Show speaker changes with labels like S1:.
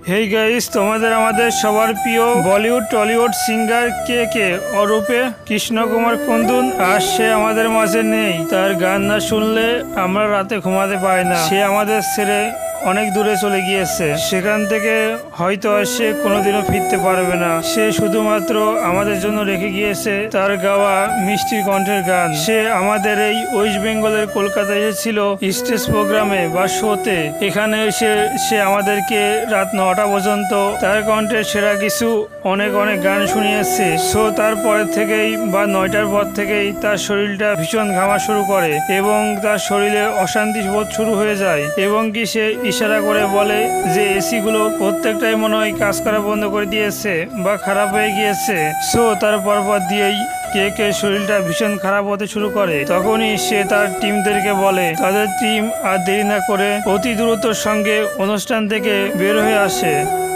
S1: Hey guys, তোমাদের আমাদের সবার প্রিয় বলিউড টলিউড সিঙ্গার কে ওরূপে কৃষ্ণ কুমার কুন্দুন আর সে আমাদের মাঝে নেই। তার গান না শুনলে আমরা রাতে ঘুমাতে পারি না। সে আমাদের ছেড়ে অনেক দূরে চলে গিয়েছে, সেখান থেকে হয়তো আর সে কোনোদিনও ফিরতে পারবে না। সে শুধুমাত্র আমাদের জন্য রেখে গিয়েছে তার গাওয়া মিষ্টি কণ্ঠের গান। সে আমাদের এই ওয়েস্ট বেঙ্গলের কলকাতায় এসেছিল স্টেজ প্রোগ্রামে বা শোতে। এখানে এসে সে আমাদেরকে রাত 9টা পর্যন্ত তার কণ্ঠের সেরা কিছু অনেক গান শুনিয়েছে। সো তারপরের থেকেই বা 9টার পর থেকেই তার শরীরটা ভীষণ ঘামা শুরু করে এবং তার শরীরে অশান্তি বোধ শুরু হয়ে যায় এবং কি সে ইশারা করে বলে যে এসি গুলো প্রত্যেকটাই মনে হয় কাজ করা বন্ধ করে দিয়েছে বা খারাপ হয়ে গিয়েছে। সো তার পরপর দিয়েই কে শরীরটা ভীষণ খারাপ হতে শুরু করে। তখনই সে তার টিমদেরকে বলে তাদের টিম আর দেরি না করে অতি দ্রুতর সঙ্গে অনুষ্ঠান থেকে বের হয়ে আসে।